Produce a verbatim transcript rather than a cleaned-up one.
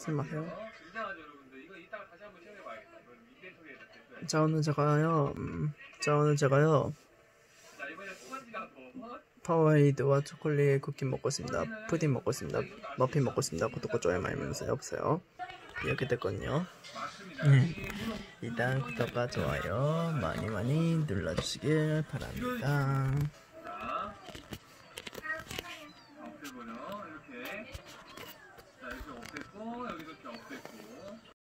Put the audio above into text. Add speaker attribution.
Speaker 1: 말씀하세요. 자 오늘 제가요 음, 자 오늘 제가요 파워에이드와 초콜릿 쿠키 먹고 있습니다. 푸딩 먹고 있습니다. 머핀 먹고 있습니다. 구독과 좋아요 많이 눌러주세요. 여보세요. 이렇게 됐거든요. 네. 일단 구독과 좋아요 많이 많이 눌러주시길 바랍니다.